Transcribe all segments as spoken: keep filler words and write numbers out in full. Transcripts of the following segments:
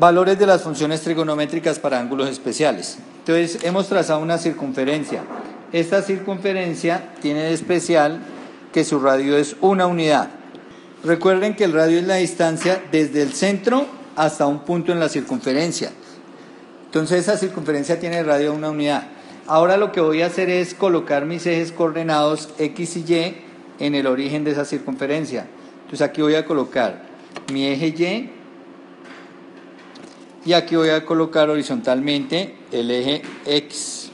Valores de las funciones trigonométricas para ángulos especiales. Entonces, hemos trazado una circunferencia. Esta circunferencia tiene de especial que su radio es una unidad. Recuerden que el radio es la distancia desde el centro hasta un punto en la circunferencia. Entonces, esa circunferencia tiene radio una unidad. Ahora lo que voy a hacer es colocar mis ejes coordenados X y Y en el origen de esa circunferencia. Entonces, aquí voy a colocar mi eje Y y aquí voy a colocar horizontalmente el eje X.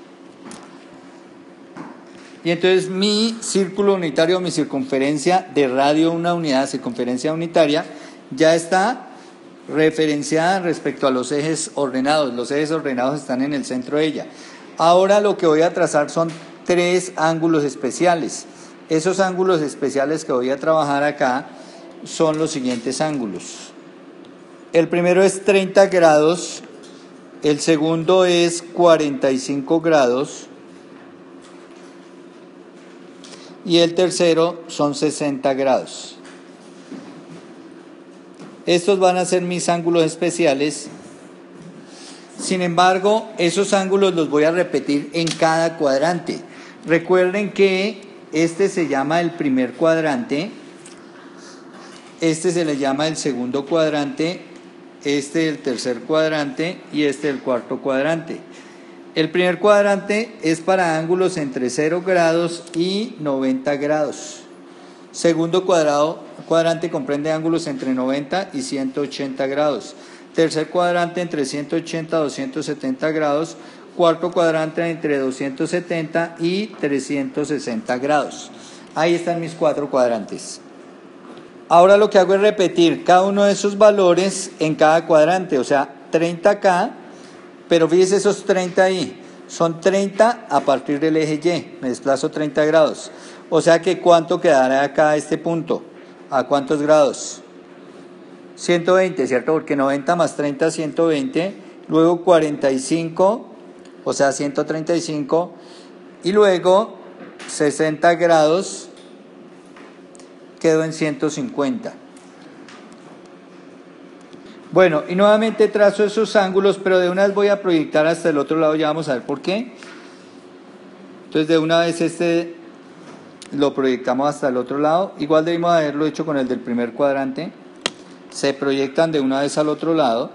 Y entonces mi círculo unitario, mi circunferencia de radio una unidad, circunferencia unitaria, ya está referenciada respecto a los ejes ordenados. Los ejes ordenados están en el centro de ella. Ahora lo que voy a trazar son tres ángulos especiales. Esos ángulos especiales que voy a trabajar acá son los siguientes ángulos. El primero es treinta grados, el segundo es cuarenta y cinco grados y el tercero son sesenta grados. Estos van a ser mis ángulos especiales. Sin embargo, esos ángulos los voy a repetir en cada cuadrante. Recuerden que este se llama el primer cuadrante, este se le llama el segundo cuadrante, este el tercer cuadrante y este el cuarto cuadrante. El primer cuadrante es para ángulos entre cero grados y noventa grados. Segundo cuadrado, cuadrante comprende ángulos entre noventa y ciento ochenta grados. Tercer cuadrante entre ciento ochenta y doscientos setenta grados. Cuarto cuadrante entre doscientos setenta y trescientos sesenta grados. Ahí están mis cuatro cuadrantes. Ahora lo que hago es repetir cada uno de esos valores en cada cuadrante, o sea, treinta acá, pero fíjese esos treinta ahí, son treinta a partir del eje Y, me desplazo treinta grados, o sea que ¿cuánto quedará acá a este punto? ¿A cuántos grados? ciento veinte, ¿cierto? Porque noventa más treinta, ciento veinte, luego cuarenta y cinco, o sea, ciento treinta y cinco, y luego sesenta grados, quedó en ciento cincuenta. Bueno, y nuevamente trazo esos ángulos, pero de una vez voy a proyectar hasta el otro lado, ya vamos a ver por qué. Entonces de una vez este lo proyectamos hasta el otro lado, igual debimos haberlo hecho con el del primer cuadrante. Se proyectan de una vez al otro lado.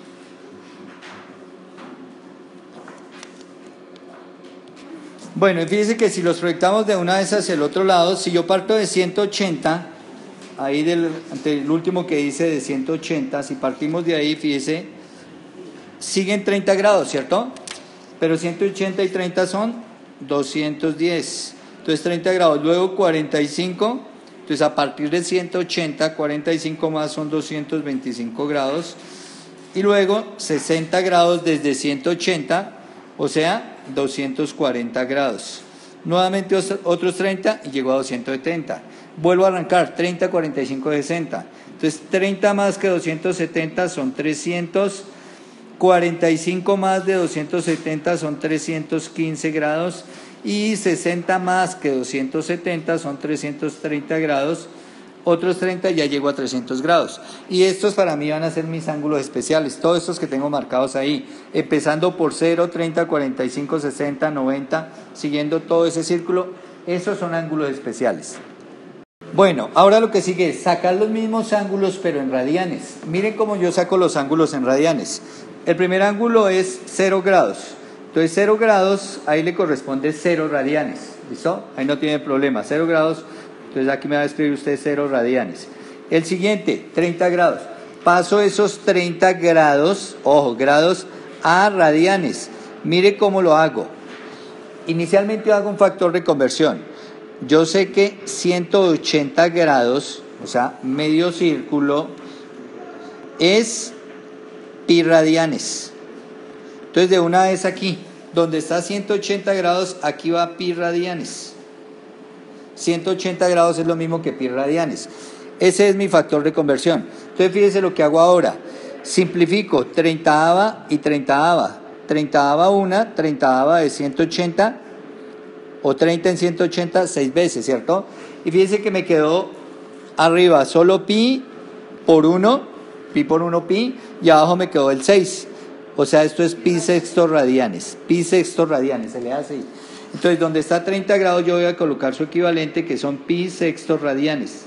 Bueno, y fíjense que si los proyectamos de una vez hacia el otro lado, si yo parto de ciento ochenta, ahí del, del último que dice de ciento ochenta, si partimos de ahí, fíjense, siguen treinta grados, ¿cierto? Pero ciento ochenta y treinta son doscientos diez, entonces treinta grados, luego cuarenta y cinco, entonces a partir de ciento ochenta, cuarenta y cinco más son doscientos veinticinco grados, y luego sesenta grados desde ciento ochenta, o sea, doscientos cuarenta grados. Nuevamente otros treinta y llego a doscientos setenta. Vuelvo a arrancar, treinta, cuarenta y cinco, sesenta. Entonces, treinta más que doscientos setenta son trescientos, cuarenta y cinco más de doscientos setenta son trescientos quince grados y sesenta más que doscientos setenta son trescientos treinta grados. Otros treinta ya llego a trescientos grados. Y estos para mí van a ser mis ángulos especiales, todos estos que tengo marcados ahí, empezando por cero, treinta, cuarenta y cinco, sesenta, noventa, siguiendo todo ese círculo, esos son ángulos especiales. Bueno, ahora lo que sigue es sacar los mismos ángulos pero en radianes. Miren cómo yo saco los ángulos en radianes. El primer ángulo es cero grados. Entonces cero grados, ahí le corresponde cero radianes. ¿Listo? Ahí no tiene problema, cero grados. Entonces aquí me va a escribir usted cero radianes. El siguiente, treinta grados. Paso esos treinta grados, ojo, grados a radianes. Mire cómo lo hago. Inicialmente hago un factor de conversión. Yo sé que ciento ochenta grados, o sea, medio círculo, es pi radianes. Entonces de una vez aquí, donde está ciento ochenta grados, aquí va pi radianes. ciento ochenta grados es lo mismo que pi radianes. Ese es mi factor de conversión. Entonces fíjese lo que hago ahora. Simplifico treinta y treinta. treinta una, treinta de ciento ochenta o treinta en ciento ochenta, seis veces, ¿cierto? Y fíjese que me quedó arriba solo pi por uno, pi por uno pi, y abajo me quedó el seis. O sea, esto es pi sextos radianes. Pi sextos radianes, se le hace ahí. Entonces, donde está treinta grados, yo voy a colocar su equivalente, que son pi sextos radianes.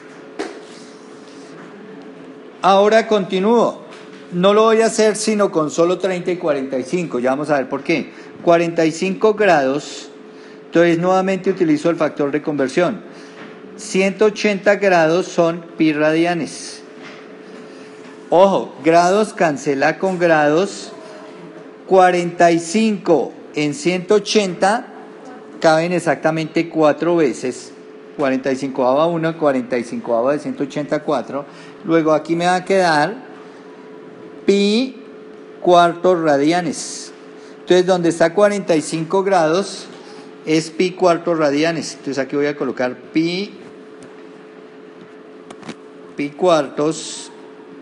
Ahora continúo. No lo voy a hacer sino con solo treinta y cuarenta y cinco. Ya vamos a ver por qué. cuarenta y cinco grados. Entonces, nuevamente utilizo el factor de conversión. ciento ochenta grados son pi radianes. Ojo, grados cancela con grados. cuarenta y cinco en ciento ochenta caben exactamente cuatro veces. cuarenta y cinco a uno, cuarenta y cinco de ciento ochenta, cuatro. Luego aquí me va a quedar pi cuartos radianes. Entonces, donde está cuarenta y cinco grados es pi cuartos radianes. Entonces, aquí voy a colocar pi, pi cuartos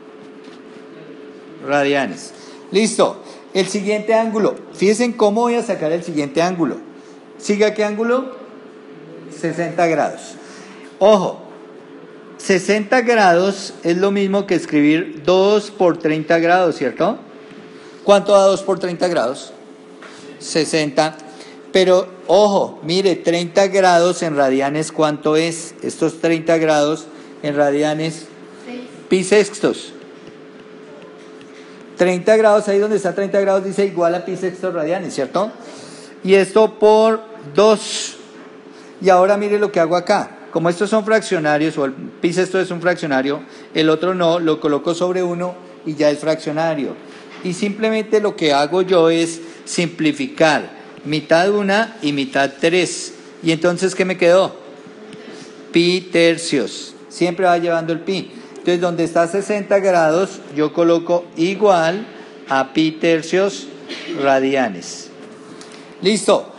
radianes. Listo. El siguiente ángulo. Fíjense cómo voy a sacar el siguiente ángulo. ¿Sigue qué ángulo? sesenta grados. Ojo, sesenta grados es lo mismo que escribir dos por treinta grados, ¿cierto? ¿Cuánto da dos por treinta grados? sesenta. Pero, ojo, mire, treinta grados en radianes, ¿cuánto es? Estos treinta grados en radianes, pi sextos. treinta grados, ahí donde está treinta grados dice igual a pi sextos radianes, ¿cierto? Y esto por dos. Y ahora mire lo que hago acá. Como estos son fraccionarios, o el pi sexto es un fraccionario, el otro no, lo coloco sobre uno y ya es fraccionario. Y simplemente lo que hago yo es simplificar mitad una y mitad tres. Y entonces, ¿qué me quedó? Pi tercios. Siempre va llevando el pi. Entonces, donde está sesenta grados, yo coloco igual a pi tercios radianes. Listo.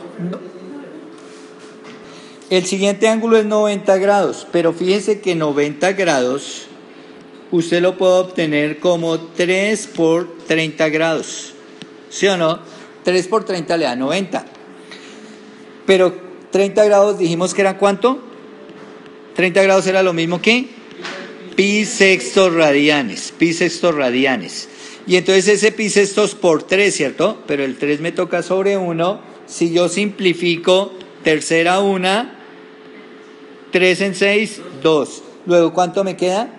El siguiente ángulo es noventa grados, pero fíjense que noventa grados usted lo puede obtener como tres por treinta grados. ¿Sí o no? tres por treinta le da noventa. Pero treinta grados dijimos que era ¿cuánto? treinta grados era lo mismo que pi sextos radianes, pi sextos radianes. Y entonces ese pi sextos por tres, ¿cierto? Pero el tres me toca sobre uno. Si yo simplifico, tercera una, tres en seis, dos. Luego, ¿cuánto me queda?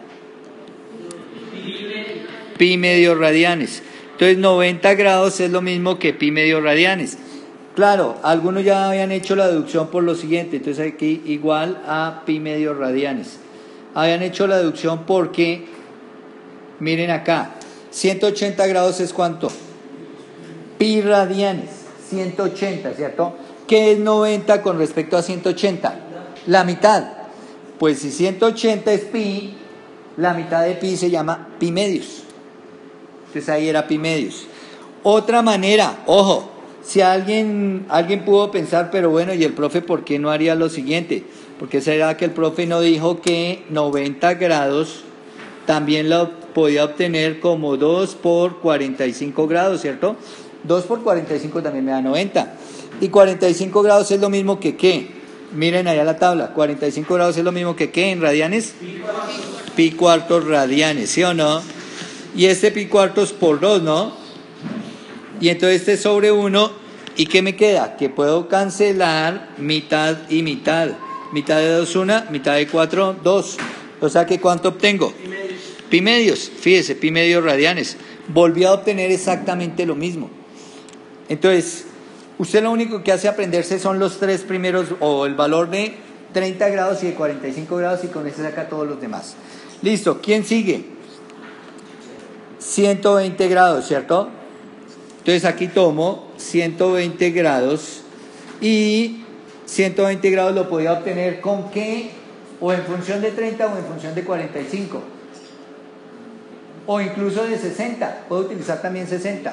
Pi medio radianes. Entonces, noventa grados es lo mismo que pi medio radianes. Claro, algunos ya habían hecho la deducción por lo siguiente. Entonces, aquí igual a pi medio radianes. Habían hecho la deducción porque, miren acá, ciento ochenta grados es ¿cuánto? Pi radianes, ciento ochenta, ¿cierto? ¿Qué es noventa con respecto a ciento ochenta? La mitad. Pues si ciento ochenta es pi, la mitad de pi se llama pi medios. Entonces ahí era pi medios. Otra manera, ojo, si alguien, alguien pudo pensar, pero bueno, ¿y el profe por qué no haría lo siguiente? Porque será que el profe no dijo que noventa grados también lo podía obtener como dos por cuarenta y cinco grados, ¿cierto? dos por cuarenta y cinco también me da noventa. Y cuarenta y cinco grados es lo mismo que ¿qué? Miren allá la tabla. cuarenta y cinco grados es lo mismo que ¿qué en radianes? Pi cuartos radianes, ¿sí o no? Y este pi cuartos por dos, ¿no? Y entonces este sobre uno. ¿Y qué me queda? Que puedo cancelar mitad y mitad. Mitad de dos, una. Mitad de cuatro, dos. O sea que ¿cuánto obtengo? Pi medios. Pi medios. Fíjese, pi medios radianes. Volví a obtener exactamente lo mismo. Entonces, usted lo único que hace aprenderse son los tres primeros, o el valor de treinta grados y de cuarenta y cinco grados, y con eso saca todos los demás. Listo, ¿quién sigue? ciento veinte grados, ¿cierto? Entonces aquí tomo ciento veinte grados, y ciento veinte grados lo podía obtener ¿con qué? O en función de treinta o en función de cuarenta y cinco. O incluso de sesenta, puedo utilizar también sesenta.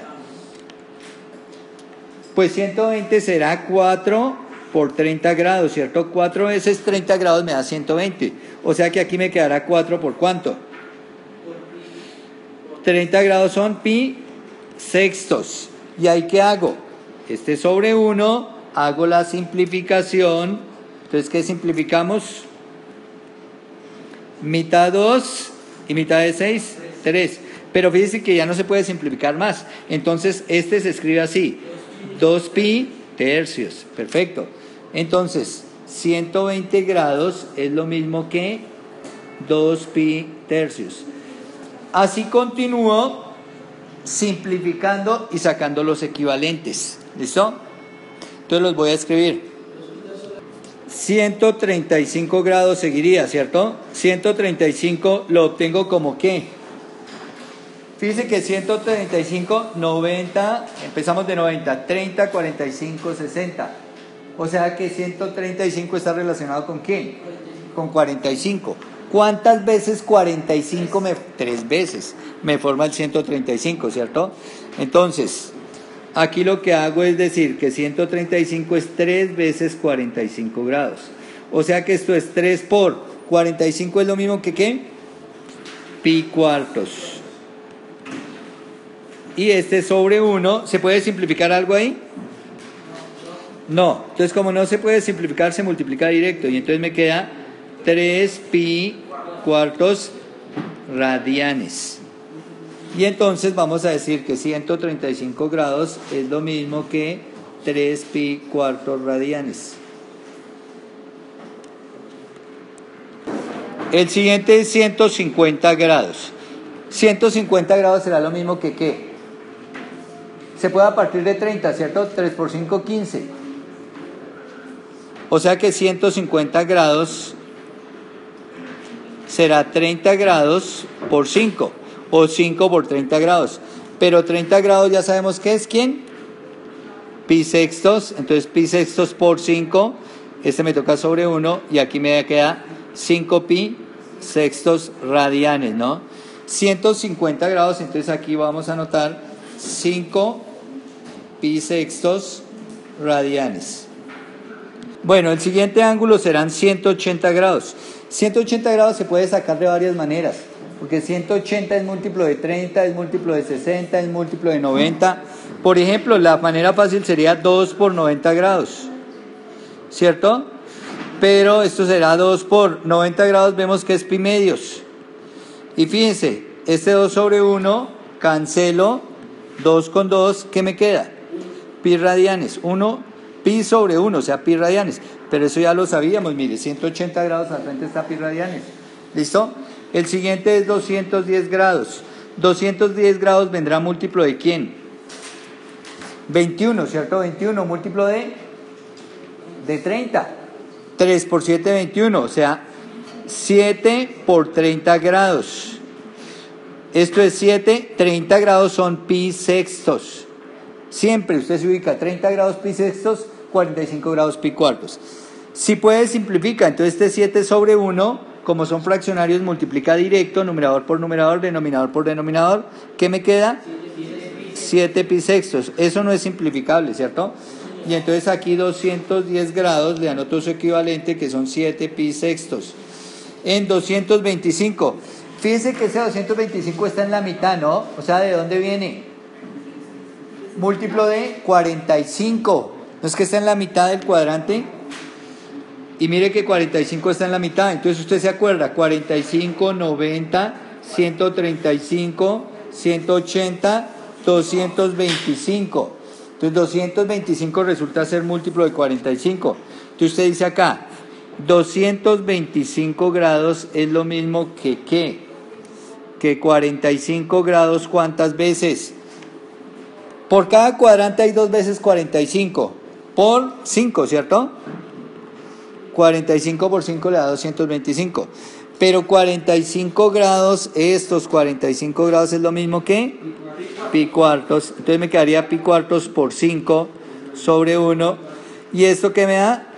Pues ciento veinte será cuatro por treinta grados, ¿cierto? cuatro veces treinta grados me da ciento veinte. O sea que aquí me quedará cuatro por ¿cuánto? treinta grados son pi sextos. ¿Y ahí qué hago? Este sobre uno, hago la simplificación. Entonces, ¿qué simplificamos? Mitad dos y mitad de seis, tres. Pero fíjense que ya no se puede simplificar más. Entonces, este se escribe así, dos pi tercios. Perfecto. Entonces, ciento veinte grados es lo mismo que dos pi tercios. Así continúo simplificando y sacando los equivalentes. ¿Listo? Entonces los voy a escribir. ciento treinta y cinco grados seguiría, ¿cierto? ciento treinta y cinco lo obtengo como ¿qué? Fíjense que ciento treinta y cinco, noventa, empezamos de noventa, treinta, cuarenta y cinco, sesenta. O sea que ciento treinta y cinco está relacionado con ¿qué? Con cuarenta y cinco. ¿Cuántas veces cuarenta y cinco? Me, tres veces me forma el ciento treinta y cinco, ¿cierto? Entonces, aquí lo que hago es decir que ciento treinta y cinco es tres veces cuarenta y cinco grados. O sea que esto es tres por cuarenta y cinco es lo mismo que ¿qué? Pi cuartos. Y este sobre uno, ¿se puede simplificar algo ahí? No. Entonces, como no se puede simplificar, se multiplica directo. Y entonces me queda tres pi cuartos radianes. Y entonces vamos a decir que ciento treinta y cinco grados es lo mismo que tres pi cuartos radianes. El siguiente es ciento cincuenta grados. ciento cincuenta grados será lo mismo que ¿qué? Se puede a partir de treinta, ¿cierto? tres por cinco, quince. O sea que ciento cincuenta grados será treinta grados por cinco. O cinco por treinta grados. Pero treinta grados ya sabemos qué es, ¿quién? Pi sextos. Entonces pi sextos por cinco. Este me toca sobre uno. Y aquí me queda cinco pi sextos radianes, ¿no? ciento cincuenta grados. Entonces aquí vamos a anotar cinco pi sextos radianes. Bueno, el siguiente ángulo serán ciento ochenta grados. ciento ochenta grados se puede sacar de varias maneras. Porque ciento ochenta es múltiplo de treinta, es múltiplo de sesenta, es múltiplo de noventa. Por ejemplo, la manera fácil sería dos por noventa grados, ¿cierto? Pero esto será dos por noventa grados, vemos que es pi medios. Y fíjense, este dos sobre uno, cancelo, dos con dos, ¿qué me queda? Pi radianes, uno, pi sobre uno, o sea, pi radianes. Pero eso ya lo sabíamos, mire, ciento ochenta grados al frente está pi radianes. ¿Listo? El siguiente es doscientos diez grados. doscientos diez grados vendrá múltiplo de ¿quién? veintiuno, ¿cierto? veintiuno, múltiplo de, de treinta. tres por siete, veintiuno, o sea, siete por treinta grados. Esto es siete, treinta grados son pi sextos. Siempre usted se ubica treinta grados pi sextos, cuarenta y cinco grados pi cuartos. Si puede, simplifica. Entonces este siete sobre uno... Como son fraccionarios, multiplica directo, numerador por numerador, denominador por denominador. ¿Qué me queda? siete pi sextos. Eso no es simplificable, ¿cierto? Y entonces aquí doscientos diez grados, le anoto su equivalente, que son siete pi sextos. En doscientos veinticinco. Fíjense que ese doscientos veinticinco está en la mitad, ¿no? O sea, ¿de dónde viene? Múltiplo de cuarenta y cinco. ¿No es que está en la mitad del cuadrante? Y mire que cuarenta y cinco está en la mitad, entonces usted se acuerda, cuarenta y cinco, noventa, ciento treinta y cinco, ciento ochenta, doscientos veinticinco. Entonces doscientos veinticinco resulta ser múltiplo de cuarenta y cinco. Entonces usted dice acá, doscientos veinticinco grados es lo mismo que ¿qué? Que cuarenta y cinco grados, ¿cuántas veces? Por cada cuadrante hay dos veces cuarenta y cinco, por cinco, ¿cierto? cuarenta y cinco por cinco le da doscientos veinticinco. Pero cuarenta y cinco grados, estos cuarenta y cinco grados es lo mismo que pi cuartos. Entonces me quedaría pi cuartos por cinco sobre uno. ¿Y esto qué me da?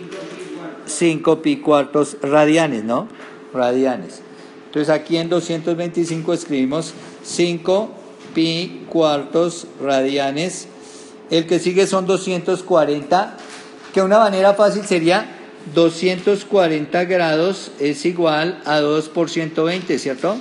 cinco pi cuartos radianes, ¿no? Radianes. Entonces aquí en doscientos veinticinco escribimos cinco pi cuartos radianes. El que sigue son doscientos cuarenta, que una manera fácil sería doscientos cuarenta grados es igual a dos por ciento veinte, ¿cierto?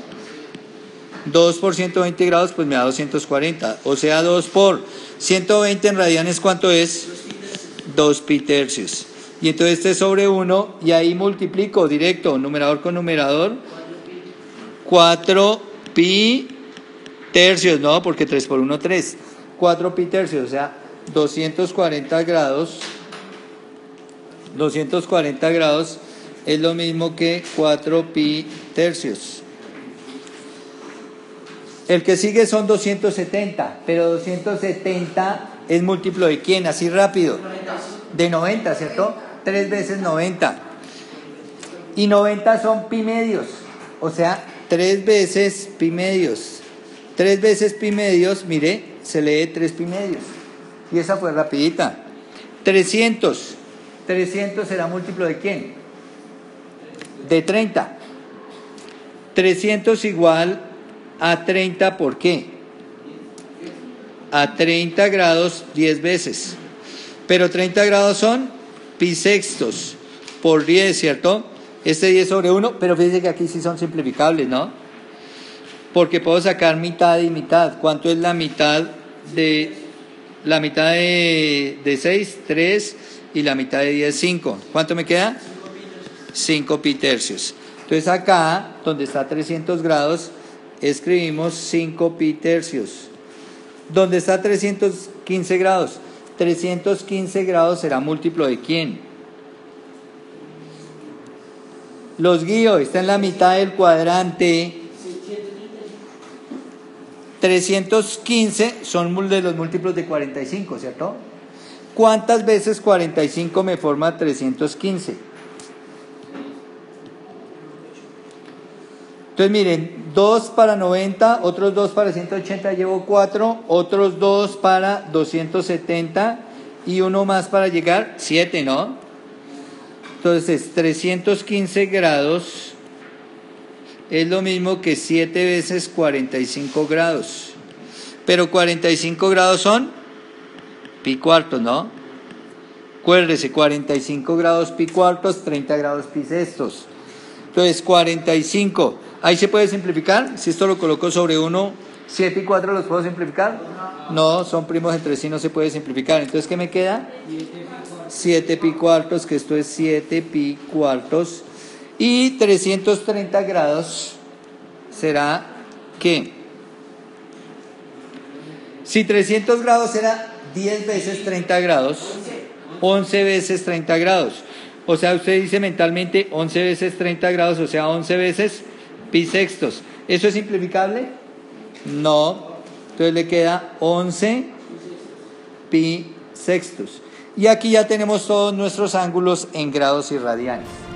dos por ciento veinte grados pues me da doscientos cuarenta, o sea, dos por ciento veinte en radianes, ¿cuánto es? dos pi tercios. Y entonces este es sobre uno, y ahí multiplico directo, numerador con numerador, cuatro pi tercios, ¿no? Porque tres por uno, tres. cuatro pi tercios, o sea, doscientos cuarenta grados. doscientos cuarenta grados es lo mismo que cuatro pi tercios. El que sigue son doscientos setenta, pero doscientos setenta es múltiplo de ¿quién? Así rápido. De noventa, ¿cierto? tres veces noventa. Y noventa son pi medios, o sea, tres veces pi medios. tres veces pi medios, mire, se lee tres pi medios. Y esa fue rapidita. trescientos. trescientos será múltiplo de ¿quién? De treinta. trescientos igual a treinta, ¿por qué? A treinta grados diez veces. Pero treinta grados son pi sextos por diez, ¿cierto? Este diez sobre uno, pero fíjense que aquí sí son simplificables, ¿no? Porque puedo sacar mitad y mitad. ¿Cuánto es la mitad de la mitad de, de seis? tres, y la mitad de diez, cinco. ¿Cuánto me queda? cinco pi tercios. Entonces acá, donde está trescientos grados, escribimos cinco pi tercios. ¿Dónde está trescientos quince grados? trescientos quince grados será múltiplo de ¿quién? Los guío, está en la mitad del cuadrante. trescientos quince son de los múltiplos de cuarenta y cinco, ¿cierto? ¿Cuántas veces cuarenta y cinco me forma trescientos quince? Entonces miren, dos para noventa, otros dos para ciento ochenta, llevo cuatro, otros dos para doscientos setenta y uno más para llegar, siete, ¿no? Entonces trescientos quince grados es lo mismo que siete veces cuarenta y cinco grados. Pero cuarenta y cinco grados son pi cuartos, ¿no? Acuérdese, cuarenta y cinco grados pi cuartos, treinta grados pi sextos. Entonces cuarenta y cinco, ahí se puede simplificar. Si esto lo coloco sobre uno, siete y cuatro los puedo simplificar. No, son primos entre sí, no se puede simplificar. Entonces, ¿qué me queda? siete pi cuartos, que esto es siete pi cuartos. Y trescientos treinta grados será ¿qué? Si trescientos grados era diez veces treinta grados, once veces treinta grados. O sea, usted dice mentalmente once veces treinta grados, o sea, once veces pi sextos. ¿Eso es simplificable? No. Entonces le queda once pi sextos. Y aquí ya tenemos todos nuestros ángulos en grados y radianes.